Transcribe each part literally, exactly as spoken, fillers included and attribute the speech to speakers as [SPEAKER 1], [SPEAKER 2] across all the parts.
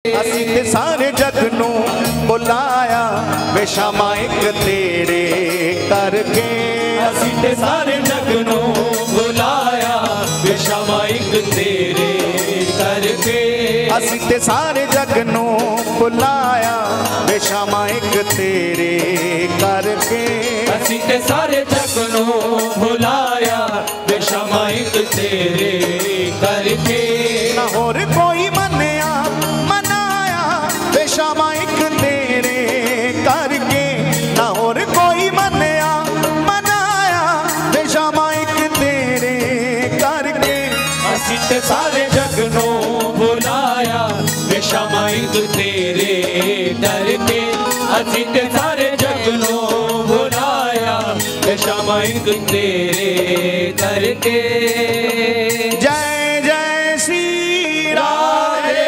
[SPEAKER 1] असी ते सारे जग नू बुलाया वे शामा एक तेरे करके।
[SPEAKER 2] असी ते सारे जग नू बुलाया वे शामा एक तेरे करके।
[SPEAKER 1] असी ते सारे जग नू बुलाया वे शामा एक तेरे करके।
[SPEAKER 2] असी ते सारे जग नू बुलाया वे शामा एक तेरे करके।
[SPEAKER 1] ना होर कोई मन्या मनाया वे शामा एक तेरे करके। ना होर कोई मन्या मनाया वे शामा एक तेरे करके।
[SPEAKER 2] असी ते सारे जग नू बुलाया वे शामा एक तेरे करके। असी ते सारे जग नू बुलाया वे शामा एक तेरे करके।
[SPEAKER 1] जय जय श्री राधे।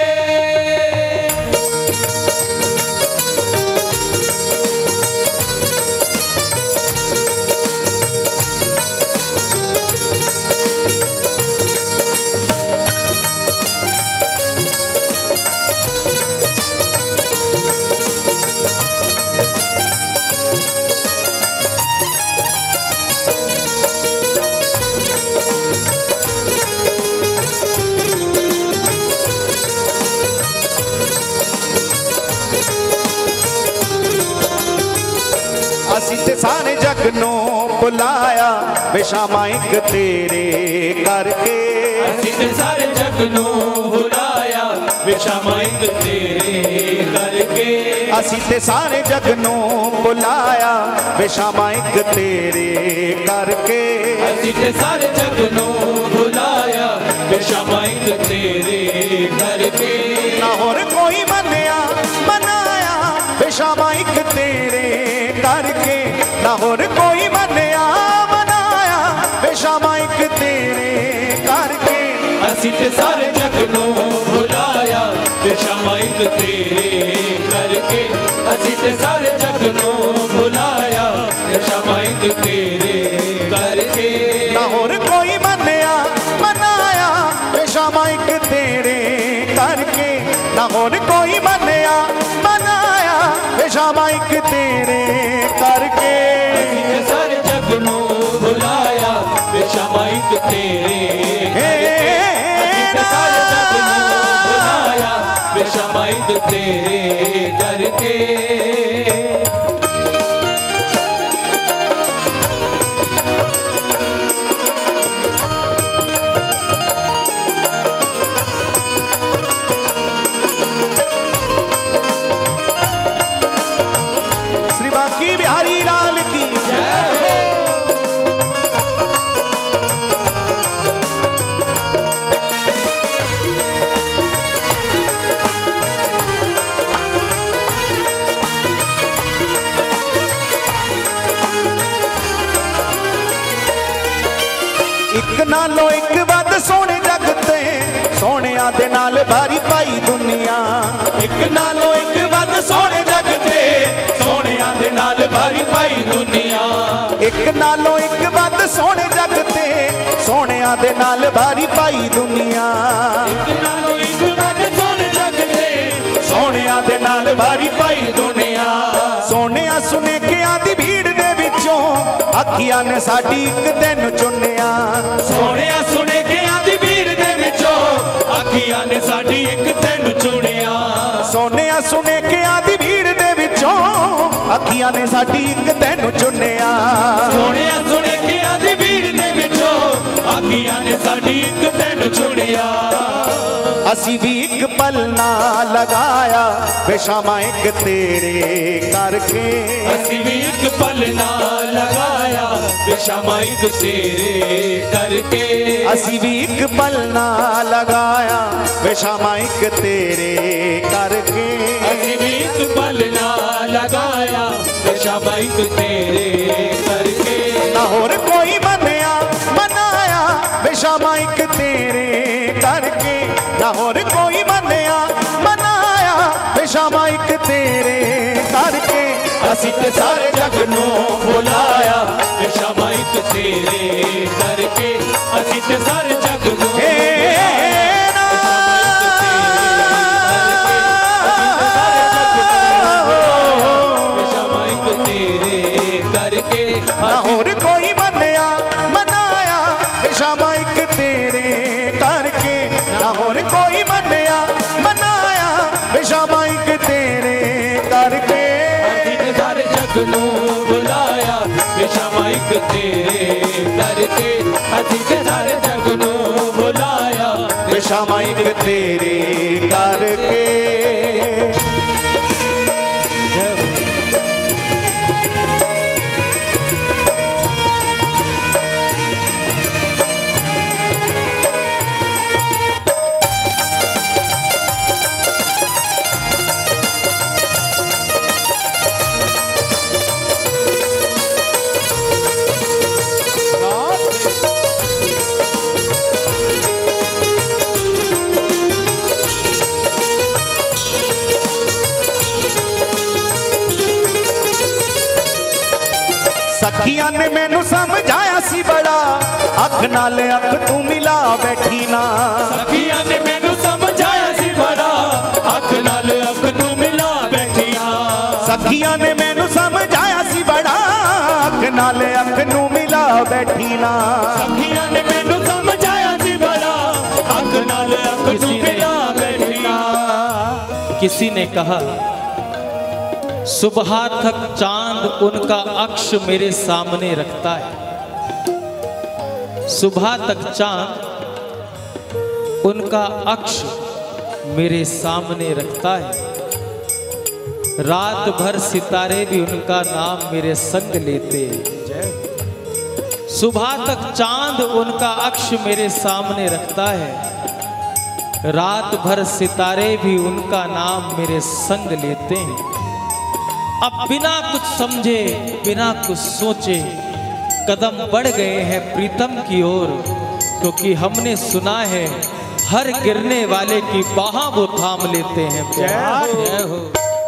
[SPEAKER 1] असी ते सारे जग नू बुलाया वे शामा एक तेरे करके।
[SPEAKER 2] असी ते सारे जग नू बुलाया वे शामा एक तेरे करके।
[SPEAKER 1] असी ते सारे जग नू बुलाया वे शामा एक तेरे करके।
[SPEAKER 2] असी ते सारे जग नू बुलाया वे शामा एक तेरे करके।
[SPEAKER 1] ना होर कोई मन्या मनाया वे शामा एक तेरे करके। ना होर कोई मन्या मनाया वे शामा एक तेरे करके।
[SPEAKER 2] असी ते सारे जग नू बुलाया वे शामा एक तेरे करके। असी ते सारे जग नू बुलाया वे शामा एक तेरे करके।
[SPEAKER 1] ना होर कोई मन्या मनाया वे शामा एक तेरे करके। ना होर कोई मन्या मनाया वे शामा एक तेरे करके।
[SPEAKER 2] असी ते सारे जग नू बुलाया वे शामा एक तेरे करके। असी ते सारे जग नू बुलाया वे शामा एक तेरे करके।
[SPEAKER 1] श्री बांकी बिहारी लाल की जय हो। एक नालों एक वध सोने जगते सोनिया दे नाल भारी पाई दुनिया।
[SPEAKER 2] एक नालों एक वध सोने जगते सोनिया दे नाल भारी पाई दुनिया।
[SPEAKER 1] एक नालों एक वध सोने जगते सोनिया दे नाल भारी पाई दुनिया।
[SPEAKER 2] एक नालों एक वध सोने जगते सोनिया दे नाल भारी पाई दुनिया।
[SPEAKER 1] सोनिया सुने के आदि भीड़ दे विचों अखियां ने साडी एक दिन चुनिया।
[SPEAKER 2] सोनिया सुने के आदि भीड़ दे विचों अखियां ने साडी एक दिन चुनिया।
[SPEAKER 1] सोनिया सुने के आदि भीड़ दे विचों अखियां ने साडी एक दिन चुनिया।
[SPEAKER 2] सोनिया सुने के आदि भीड़ दे विचों अखियां ने साडी एक दिन चुनिया।
[SPEAKER 1] असी भी एक पल ना लगाया वे शामा एक तेरे करके।
[SPEAKER 2] असी भी एक पल ना लगाया वे शामा एक तेरे करके।
[SPEAKER 1] असी भी एक पल ना लगाया वे शामा एक तेरे करके।
[SPEAKER 2] असी भी एक पल ना लगाया वे शामा एक तेरे करके।
[SPEAKER 1] ना होर कोई मन्या मनाया वे शामा एक तेरे करके। ना होर कोई मन्या मनाया वे शामा एक तेरे करके।
[SPEAKER 2] असी ते सारे जग नू बुलाया वे शामा एक तेरे करके। असी ते सारे जग नू बुलाया वे शामा एक तेरे करके। जग नू बुलाया वे शामा एक तेरे करके असी ते सारे जग नू बुलाया
[SPEAKER 1] वे शामा एक तेरे करके। सखियां ने मैनू समझाया सी बड़ा अख नाल अख तू मिला बैठी ना।
[SPEAKER 2] सखियां ने मैनू समझाया सी बड़ा अख नाल अख तू मिला बैठी ना।
[SPEAKER 1] सखियां ने मैनू समझाया सी बड़ा अख नाल अख नू मिला बैठी ना।
[SPEAKER 2] सखियां ने मैनू समझाया सी बड़ा अख नाल अख तू मिला बैठी ना।
[SPEAKER 3] किसी ने कहा सुबह तक चांद उनका अक्ष मेरे सामने रखता है। सुबह तक चांद उनका अक्ष मेरे सामने रखता है। रात भर सितारे भी उनका नाम मेरे संग लेते हैं। सुबह तक चांद उनका अक्ष मेरे सामने रखता है। रात भर सितारे भी उनका नाम मेरे संग लेते हैं। अब बिना कुछ समझे बिना कुछ सोचे कदम बढ़ गए हैं प्रीतम की ओर, क्योंकि हमने सुना है हर गिरने वाले की बाह वो थाम लेते हैं। जय हो।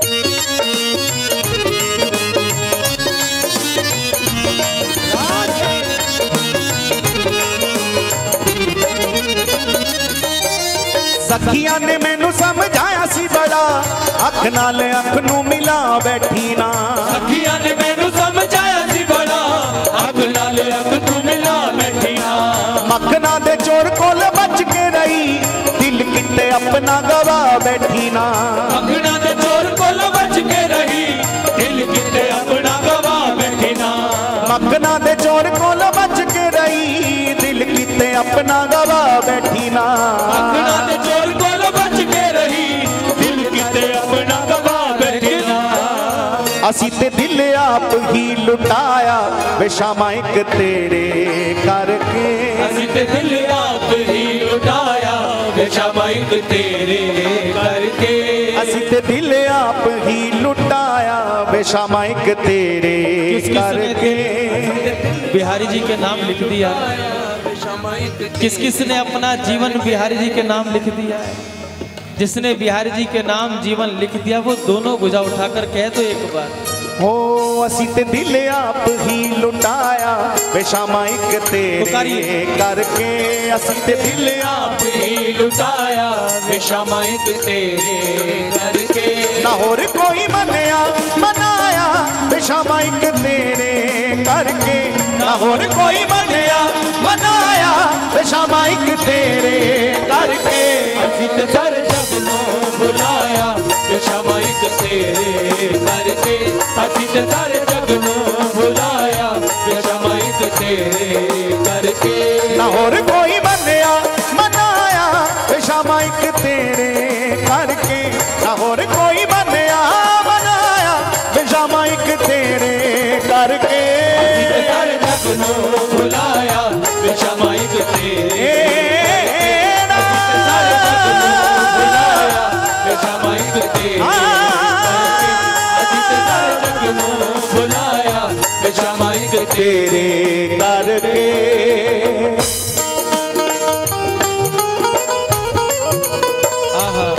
[SPEAKER 1] सखियां ने मैनू समझाया सी बड़ा अख नाल अख नू मिला बैठी ना।
[SPEAKER 2] सखियां ने मैनू समझाया सी बड़ा अख नाल अख तू मिला बैठी ना।
[SPEAKER 1] मखना दे चोर कोल बच के रही दिल किते अपना गवा बैठी ना।
[SPEAKER 2] मखना दे चोर कोल बच के रही दिल किते अपना गवा बैठी ना।
[SPEAKER 1] मखना दे चोर कोल बच के रही दिल किते अपना गवा बैठी ना।
[SPEAKER 2] मखना दे चोर कोल बच के रही दिल किते अपना गवा बैठी ना।
[SPEAKER 1] असी ते दिल आप ही लुटाया वे शामा एक तेरे करके।
[SPEAKER 2] असी ते दिल आप ही लुटाया वे शामा एक तेरे करके।
[SPEAKER 1] असी ते दिल आप ही लुटाया वे शामा एक तेरे करके।
[SPEAKER 3] बिहारी जी के नाम लिख दिया। किस किस ने अपना जीवन बिहारी जी के नाम लिख दिया? जिसने बिहारी जी के नाम जीवन लिख दिया वो दोनों भुजा उठाकर कह दो एक बार।
[SPEAKER 1] हो असी ते दिल आप ही लुटाया वे शामा एक तेरे करके। असी ते दिल
[SPEAKER 2] आप ही लुटाया वे शामा एक तेरे करके।
[SPEAKER 1] ना होर कोई मनिया मनाया वे शामा एक तेरे करके। ना होर कोई मनिया मनाया वे शामा एक तेरे करके।
[SPEAKER 2] असी ते सारे जग नू बुलाया वे शामा एक तेरे करके। असी ते सारे जग नू बुलाया वे शामा एक तेरे करके।
[SPEAKER 1] ना होर कोई मनिया मनाया वे शामा एक तेरे करके। ना होर कोई मनिया मनाया वे शामा एक तेरे करके।
[SPEAKER 2] सारे जग नू बुलाया वे शामा एक तेरे
[SPEAKER 1] तेरे करके।
[SPEAKER 3] आहा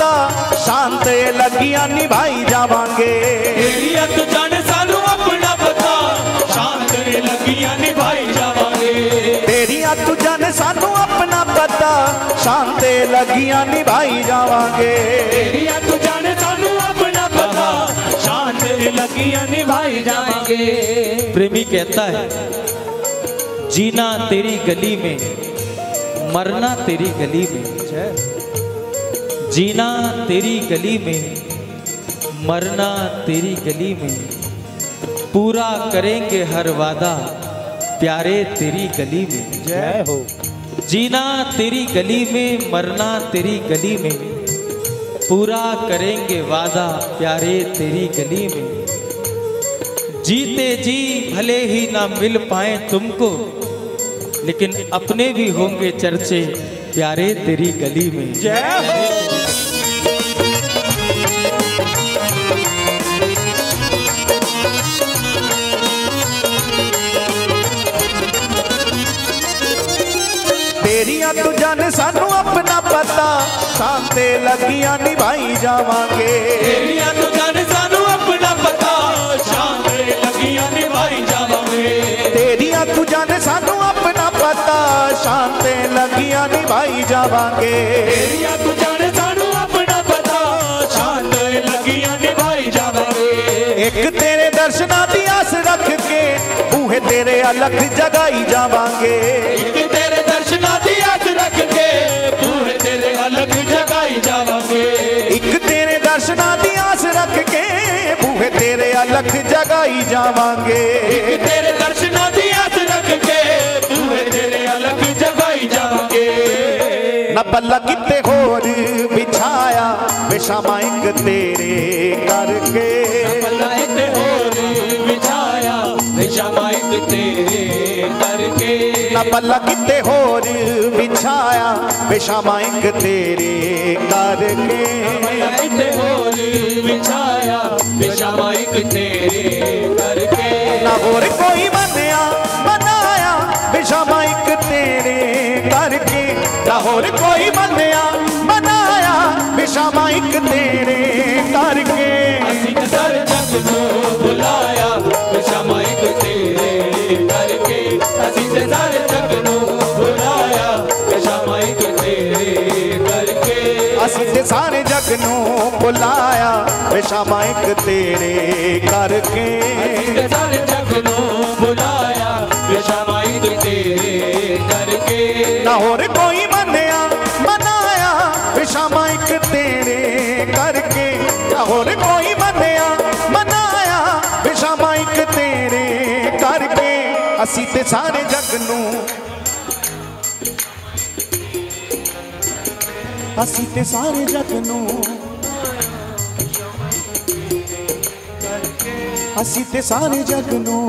[SPEAKER 1] पता शांत लगियां निभाई जावांगे।
[SPEAKER 2] तेरी अत जाने सानू अपना पता शांत लगियां निभाई जावांगे।
[SPEAKER 1] तेरी अत जाने सानू अपना पता शांत लगियां निभाई जावांगे।
[SPEAKER 2] तेरी अत जाने सानू अपना पता शांत लगियां निभाई जावांगे।
[SPEAKER 3] प्रेमी कहता है जीना तेरी गली में, मरना तेरी गली में। जीना तेरी गली में, मरना तेरी गली में। पूरा करेंगे हर वादा प्यारे तेरी गली में।
[SPEAKER 1] जय हो।
[SPEAKER 3] जीना तेरी गली में, मरना तेरी गली में। पूरा करेंगे वादा प्यारे तेरी गली में। जीते जी भले ही ना मिल पाए तुमको, लेकिन अपने भी होंगे चर्चे प्यारे तेरी गली में।
[SPEAKER 1] जय हो। तेरिया तू जाने सानू अपना पता शांते लगियां निभाई जावांगे।
[SPEAKER 2] तेरिया तू जाने सानू अपना पता शांते लगियां निभाई जावांगे।
[SPEAKER 1] तेरिया तू जाने सानू अपना पता शांते लगियां निभाई जावांगे।
[SPEAKER 2] तेरिया तू जाने सानू अपना पता शांते लगियां निभाई जावांगे।
[SPEAKER 1] एक तेरे दर्शना दी आस रख के बूहे तेरे अलख जगाई जावांगे।
[SPEAKER 2] एक तेरे दर्शना दी आस रख के बूहे तेरे अलख जगाई जावांगे।
[SPEAKER 1] एक तेरे दर्शना दी आस रख के बूहे तेरे अलख जगाई जावांगे।
[SPEAKER 2] एक तेरे दर्शना दी आस रख के बूहे तेरे अलख जगाई जावांगे।
[SPEAKER 1] न पल्ला किते होर बिछाया बेशामा एक तेरे करके।
[SPEAKER 2] पल्ला किते होर बिछाया बेशामा एक तेरे करके।
[SPEAKER 1] न पल्ला किते होर बिछाया बेशामा एक तेरे करके।
[SPEAKER 2] किते होर बिछाया बेशामा एक तेरे करके।
[SPEAKER 1] न होर कोई मनिया मनाया बेशामा एक तेरे करके। न होर कोई मनिया मनाया बेशामा एक तेरे करके।
[SPEAKER 2] असीं ते सारे जग नूं बुलाया बेशामा एक तेरे करके। असीं ते सारे जग नूं बुलाया बेशामा एक तेरे करके।
[SPEAKER 1] असीं ते सारे जग नूं बुलाया बेशामा एक तेरे करके।
[SPEAKER 2] असीं ते सारे जग नूं बुलाया बेशामा एक तेरे करके।
[SPEAKER 1] ना होर कोई मनिया मनाया बेशामा एक तेरे करके। ना होर कोई मनिया मनाया बेशामा एक तेरे करके। असीं ते सारे जग नूं असीं ते सारे जग नूं असीं ते सारे जग नूं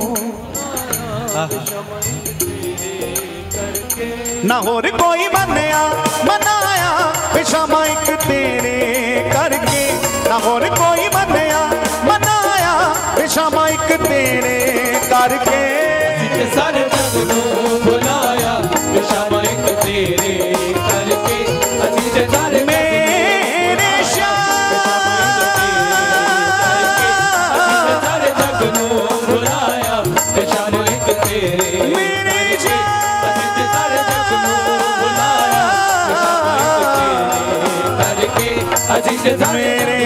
[SPEAKER 1] ना होर कोई मनिया मनाया बेशामा एक तेरे करके। ना होर कोई मनिया मनाया बेशामा एक तेरे करके।
[SPEAKER 2] असीं सारे जग नूं बुलाया बेशामा एक तेरे करके। असीं ते सारे
[SPEAKER 1] मेरे
[SPEAKER 2] सारे जग नूं बुलाया बेशामा एक तेरे
[SPEAKER 1] मेरे
[SPEAKER 2] असीं ते सारे जग नूं बुलाया बेशामा एक तेरे करके। असीं ते सारे
[SPEAKER 1] मेरे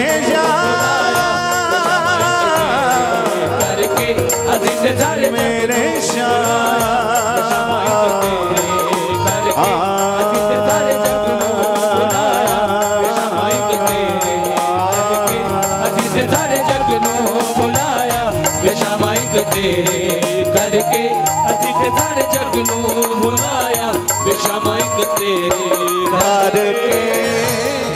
[SPEAKER 2] करके। असीं ते सारे
[SPEAKER 1] मेरे
[SPEAKER 2] तेरे करके। असीं ते सारे जग नूं बुलाया बेशामा एक तेरे
[SPEAKER 1] करके।